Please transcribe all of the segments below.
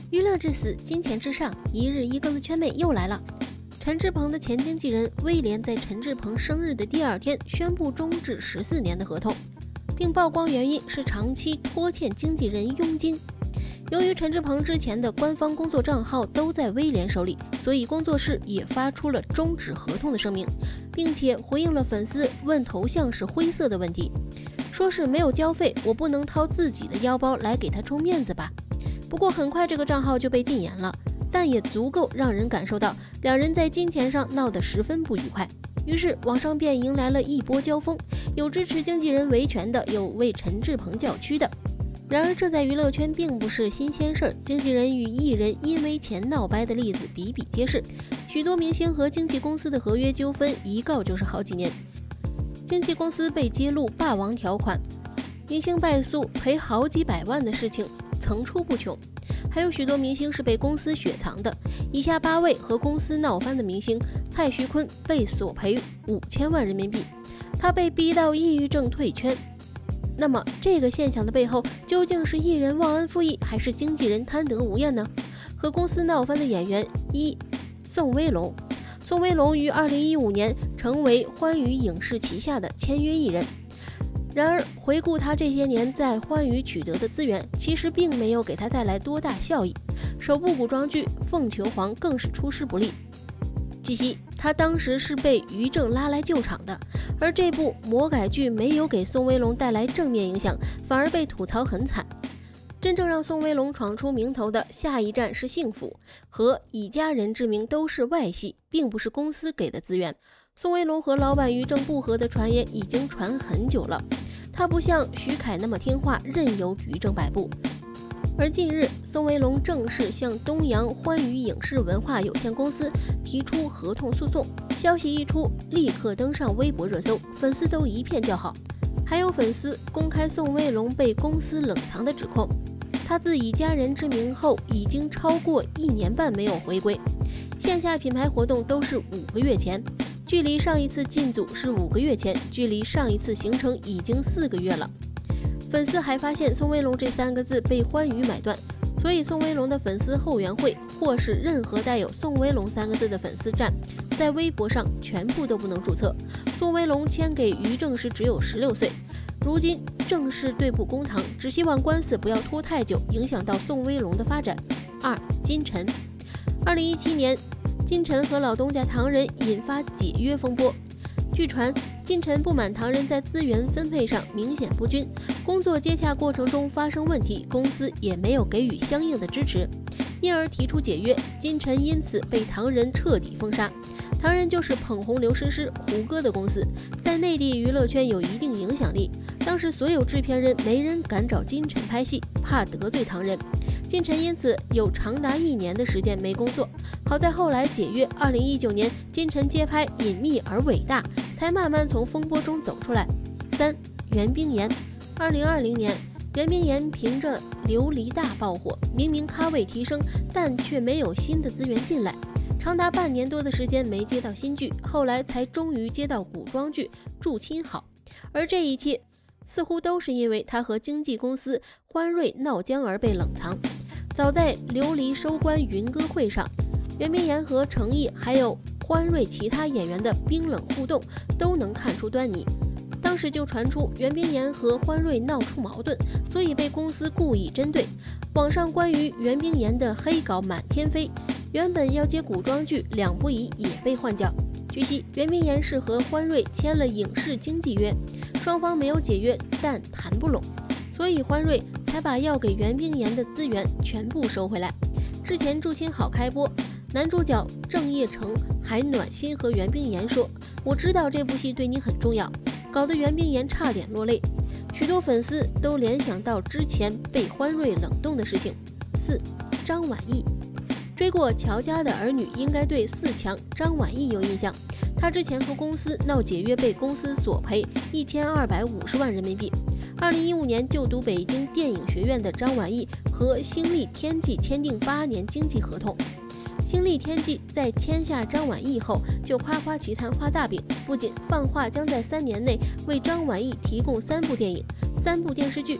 娱乐至死，金钱至上，一日一更的圈妹又来了。陈志朋的前经纪人威廉在陈志朋生日的第2天宣布终止14年的合同，并曝光原因是长期拖欠经纪人佣金。由于陈志朋之前的官方工作账号都在威廉手里，所以工作室也发出了终止合同的声明，并且回应了粉丝问头像是灰色的问题，说是没有交费，我不能掏自己的腰包来给他充面子吧。不过很快这个账号就被禁言了，但也足够让人感受到两人在金钱上闹得十分不愉快。于是网上便迎来了一波交锋，有支持经纪人维权的，有为陈志朋叫屈的。然而这在娱乐圈并不是新鲜事儿，经纪人与艺人因为钱闹掰的例子比比皆是，许多明星和经纪公司的合约纠纷一告就是好几年，经纪公司被揭露霸王条款，明星败诉赔好几百万的事情层出不穷。还有许多明星是被公司雪藏的，以下8位和公司闹翻的明星：蔡徐坤被索赔5000万人民币，他被逼到抑郁症退圈。那么这个现象的背后，究竟是艺人忘恩负义，还是经纪人贪得无厌呢？和公司闹翻的演员1，宋威龙。宋威龙于2015年成为欢娱影视旗下的签约艺人。然而回顾他这些年在欢娱取得的资源，其实并没有给他带来多大效益。首部古装剧《凤求凰》更是出师不利。据悉，他当时是被于正拉来救场的，而这部魔改剧没有给宋威龙带来正面影响，反而被吐槽很惨。真正让宋威龙闯出名头的《下一站是幸福》和《以家人之名》都是外戏，并不是公司给的资源。宋威龙和老板于正不和的传言已经传很久了，他不像徐凯那么听话，任由于正摆布。而近日，宋威龙正式向东阳欢娱影视文化有限公司提出合同诉讼，消息一出，立刻登上微博热搜，粉丝都一片叫好。还有粉丝公开宋威龙被公司冷藏的指控，他自以家人之名后已经超过1年半没有回归，线下品牌活动都是5个月前，距离上一次进组是5个月前，距离上一次行程已经4个月了。粉丝还发现宋威龙这3个字被欢娱买断，所以宋威龙的粉丝后援会或是任何带有宋威龙3个字的粉丝站，在微博上全部都不能注册。宋威龙签给于正时只有16岁，如今正式对簿公堂，只希望官司不要拖太久，影响到宋威龙的发展。2. 金晨。2017年，金晨和老东家唐人引发解约风波。据传，金晨不满唐人在资源分配上明显不均，工作接洽过程中发生问题，公司也没有给予相应的支持，因而提出解约。金晨因此被唐人彻底封杀。唐人就是捧红刘诗诗、胡歌的公司，在内地娱乐圈有一定影响力。当时所有制片人没人敢找金晨拍戏，怕得罪唐人。金晨因此有长达1年的时间没工作，好在后来解约。2019年，金晨接拍《隐秘而伟大》，才慢慢从风波中走出来。3. 袁冰妍。2020年，袁冰妍凭着《琉璃》大爆火，明明咖位提升，但却没有新的资源进来，长达半年多的时间没接到新剧，后来才终于接到古装剧《祝亲好》，而这一切似乎都是因为他和经纪公司欢瑞闹僵而被冷藏。早在琉璃收官云歌会上，袁冰妍和程毅还有欢瑞其他演员的冰冷互动都能看出端倪。当时就传出袁冰妍和欢瑞闹出矛盾，所以被公司故意针对。网上关于袁冰妍的黑稿满天飞，原本要接古装剧2不疑也被换掉。据悉，袁冰妍是和欢瑞签了影视经纪约，双方没有解约，但谈不拢，所以欢瑞才把要给袁冰妍的资源全部收回来。之前《祝亲好》开播，男主角郑业成还暖心和袁冰妍说：“我知道这部戏对你很重要。”搞得袁冰妍差点落泪。许多粉丝都联想到之前被欢瑞冷冻的事情。4. 张晚意。追过乔家的儿女应该对4强张晚意有印象，他之前和公司闹解约，被公司索赔1250万人民币。2015年就读北京电影学院的张晚意和新力天际签订8年经纪合同。新力天际在签下张晚意后，就夸夸其谈画大饼，不仅放话将在3年内为张晚意提供3部电影、3部电视剧，还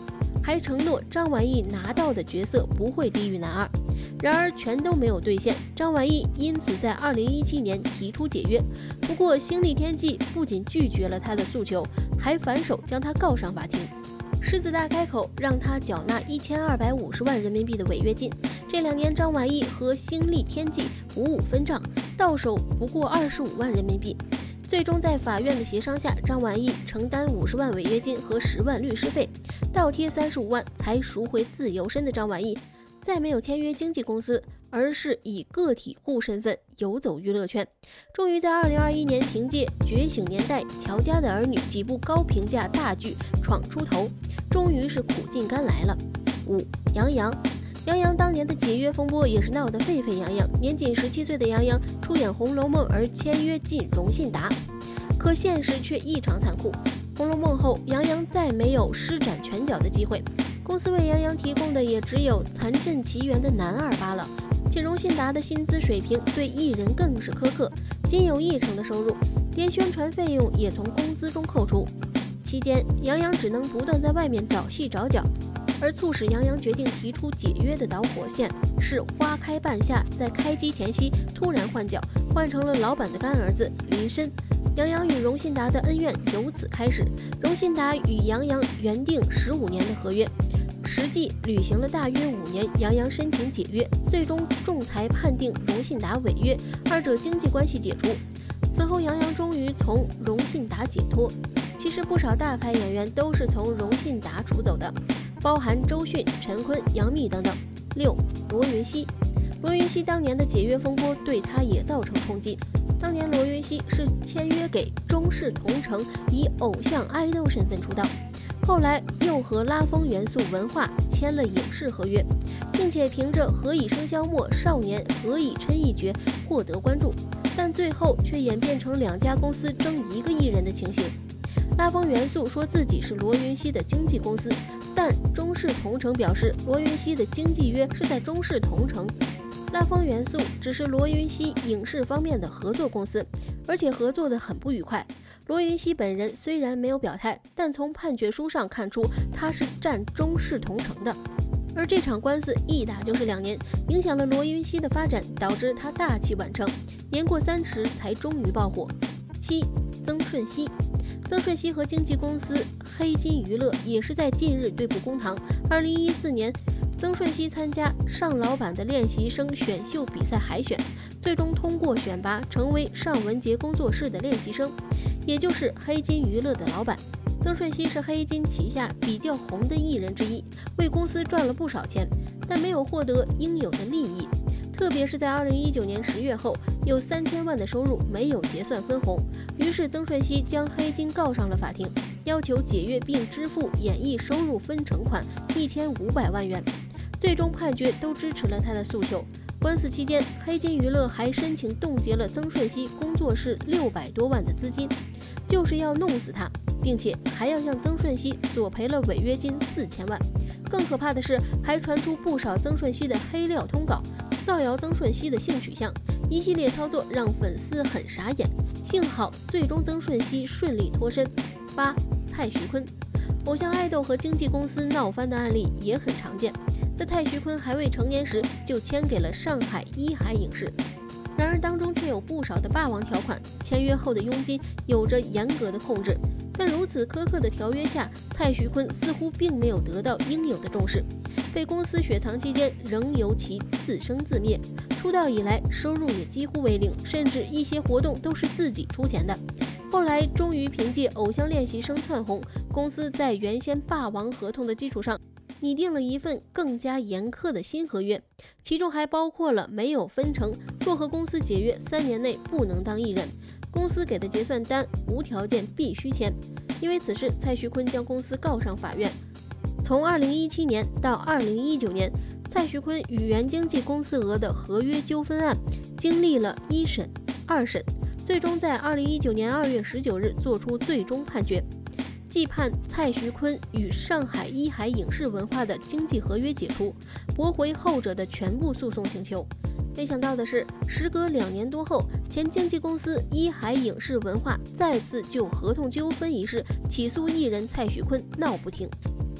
还承诺张晚意拿到的角色不会低于男二，然而全都没有兑现。张晚意因此在2017年提出解约，不过新力天际不仅拒绝了他的诉求，还反手将他告上法庭。狮子大开口让他缴纳1250万人民币的违约金。这2年，张晚意和新力天际五五分账，到手不过25万人民币。最终在法院的协商下，张晚意承担50万违约金和10万律师费，倒贴35万才赎回自由身的张晚意，再没有签约经纪公司，而是以个体户身份游走娱乐圈。终于在2021年凭借《觉醒年代》《乔家的儿女》几部高评价大剧闯出头，终于是苦尽甘来了。5. 杨洋。杨洋当年的解约风波也是闹得沸沸扬扬。年仅17岁的杨洋出演《红楼梦》而签约进荣信达，可现实却异常残酷。《红楼梦》后，杨洋再没有施展拳脚的机会，公司为杨洋提供的也只有《残阵奇缘》的男二罢了。且荣信达的薪资水平对艺人更是苛刻，仅有1成的收入，连宣传费用也从工资中扣除。期间，杨洋只能不断在外面找戏找角。而促使杨洋决定提出解约的导火线是花开半夏在开机前夕突然换角，换成了老板的干儿子林深。杨洋与荣信达的恩怨由此开始。荣信达与杨洋原定15年的合约，实际履行了大约5年。杨洋申请解约，最终仲裁判定荣信达违约，二者经济关系解除。此后，杨洋终于从荣信达解脱。其实不少大牌演员都是从荣信达出走的，包含周迅、陈坤、杨幂等等。6. 罗云熙。罗云熙当年的解约风波对他也造成冲击。当年罗云熙是签约给中视同城，以偶像爱豆身份出道，后来又和拉风元素文化签了影视合约，并且凭着何以笙箫默、少年何以琛一角获得关注，但最后却演变成2家公司争1个艺人的情形。拉风元素说自己是罗云熙的经纪公司，但中视同城表示罗云熙的经纪约是在中视同城，拉风元素只是罗云熙影视方面的合作公司，而且合作的很不愉快。罗云熙本人虽然没有表态，但从判决书上看出他是站中视同城的。而这场官司一打就是2年，影响了罗云熙的发展，导致他大器晚成，年过30才终于爆火。7. 曾舜晞。曾舜晞和经纪公司黑金娱乐也是在近日对簿公堂。2014年，曾舜晞参加尚老板的练习生选秀比赛海选，最终通过选拔成为尚雯婕工作室的练习生，也就是黑金娱乐的老板。曾舜晞是黑金旗下比较红的艺人之一，为公司赚了不少钱，但没有获得应有的利益。特别是在2019年10月后，有3000万的收入没有结算分红，于是曾舜晞将黑金告上了法庭，要求解约并支付演艺收入分成款1500万元。最终判决都支持了他的诉求。官司期间，黑金娱乐还申请冻结了曾舜晞工作室600多万的资金，就是要弄死他，并且还要向曾舜晞索赔了违约金4000万。更可怕的是，还传出不少曾舜晞的黑料通稿，造谣曾舜晞的性取向，一系列操作让粉丝很傻眼。幸好最终曾舜晞顺利脱身。8. 蔡徐坤。偶像爱豆和经纪公司闹翻的案例也很常见，在蔡徐坤还未成年时就签给了上海一海影视，然而当中却有不少的霸王条款，签约后的佣金有着严格的控制。但如此苛刻的条约下，蔡徐坤似乎并没有得到应有的重视，被公司雪藏期间仍由其自生自灭。出道以来收入也几乎为零，甚至一些活动都是自己出钱的。后来终于凭借偶像练习生窜红，公司在原先霸王合同的基础上拟定了一份更加严苛的新合约，其中还包括了没有分成，若和公司解约3年内不能当艺人，公司给的结算单无条件必须签。因为此事，蔡徐坤将公司告上法院。从2017年到2019年，蔡徐坤与原经纪公司额的合约纠纷案经历了1审、2审，最终在2019年2月19日作出最终判决，既判蔡徐坤与上海一海影视文化的经纪合约解除，驳回后者的全部诉讼请求。没想到的是，时隔2年多后，前经纪公司一海影视文化再次就合同纠纷一事起诉艺人蔡徐坤，闹不停。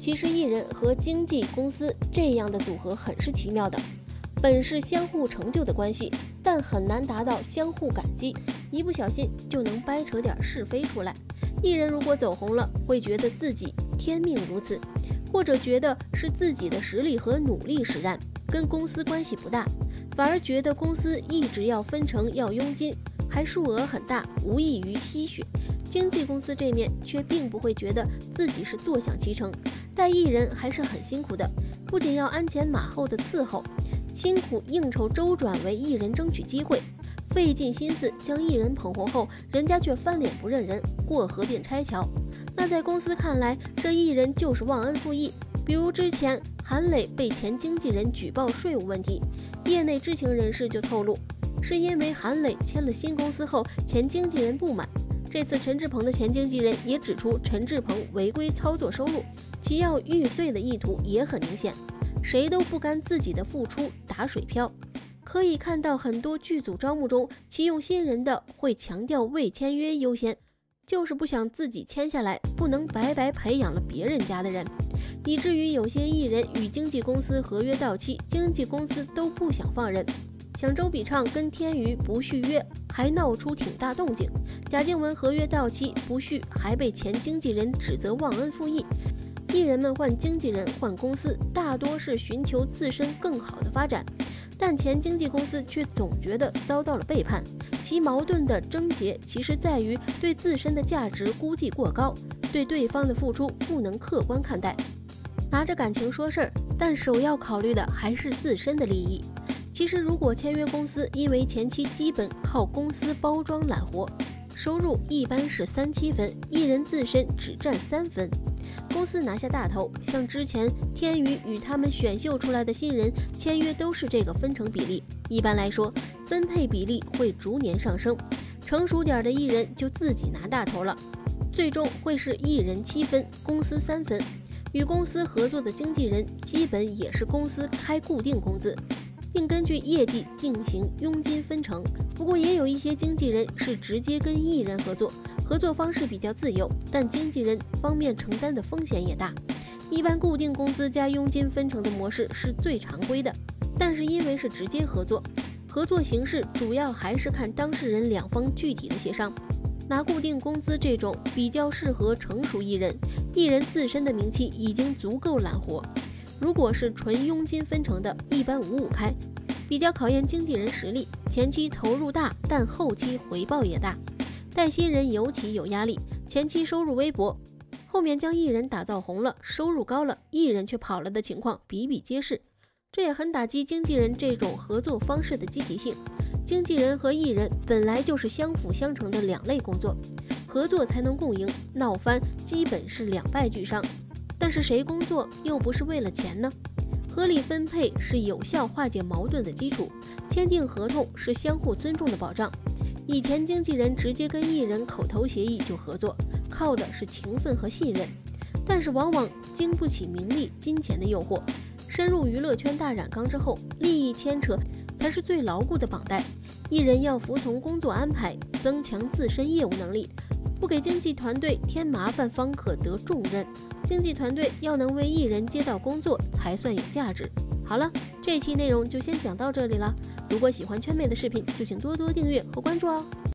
其实艺人和经纪公司这样的组合很是奇妙的，本是相互成就的关系，但很难达到相互感激，一不小心就能掰扯点是非出来。艺人如果走红了，会觉得自己天命如此，或者觉得是自己的实力和努力使然，跟公司关系不大，反而觉得公司一直要分成要佣金，还数额很大，无异于吸血。经纪公司这面却并不会觉得自己是坐享其成，带艺人还是很辛苦的，不仅要鞍前马后的伺候，辛苦应酬周转为艺人争取机会，费尽心思将艺人捧红后，人家却翻脸不认人，过河便拆桥。那在公司看来，这艺人就是忘恩负义。比如之前韩磊被前经纪人举报税务问题，业内知情人士就透露，是因为韩磊签了新公司后，前经纪人不满。这次陈志朋的前经纪人也指出陈志朋违规操作收入，其要玉碎的意图也很明显，谁都不甘自己的付出打水漂。可以看到很多剧组招募中，启用新人的会强调未签约优先，就是不想自己签下来，不能白白培养了别人家的人，以至于有些艺人与经纪公司合约到期，经纪公司都不想放人。像周笔畅跟天娱不续约，还闹出挺大动静；贾静雯合约到期不续，还被前经纪人指责忘恩负义。艺人们换经纪人换公司，大多是寻求自身更好的发展，但前经纪公司却总觉得遭到了背叛。其矛盾的症结其实在于对自身的价值估计过高，对对方的付出不能客观看待，拿着感情说事儿，但首要考虑的还是自身的利益。其实如果签约公司因为前期基本靠公司包装揽活，收入一般是3-7分，艺人自身只占3分，公司拿下大头。像之前天娱与他们选秀出来的新人签约都是这个分成比例，一般来说分配比例会逐年上升，成熟点的艺人就自己拿大头了，最终会是艺人7分，公司3分。与公司合作的经纪人基本也是公司开固定工资，并根据业绩进行佣金分成。不过也有一些经纪人是直接跟艺人合作，合作方式比较自由，但经纪人方面承担的风险也大。一般固定工资加佣金分成的模式是最常规的，但是因为是直接合作，合作形式主要还是看当事人两方具体的协商。拿固定工资这种比较适合成熟艺人，艺人自身的名气已经足够揽活。如果是纯佣金分成的，一般5-5开，比较考验经纪人实力，前期投入大，但后期回报也大。带新人尤其有压力，前期收入微薄，后面将艺人打造红了，收入高了，艺人却跑了的情况比比皆是。这也很打击经纪人这种合作方式的积极性。经纪人和艺人本来就是相辅相成的两类工作，合作才能共赢，闹翻基本是两败俱伤。但是谁工作又不是为了钱呢？合理分配是有效化解矛盾的基础，签订合同是相互尊重的保障。以前经纪人直接跟艺人口头协议就合作，靠的是情分和信任，但是往往经不起名利金钱的诱惑。深入娱乐圈大染缸之后，利益牵扯才是最牢固的绑带。艺人要服从工作安排，增强自身业务能力，不给经纪团队添麻烦方可得重任。经纪团队要能为艺人接到工作才算有价值。好了，这期内容就先讲到这里了。如果喜欢圈妹的视频，就请多多订阅和关注哦。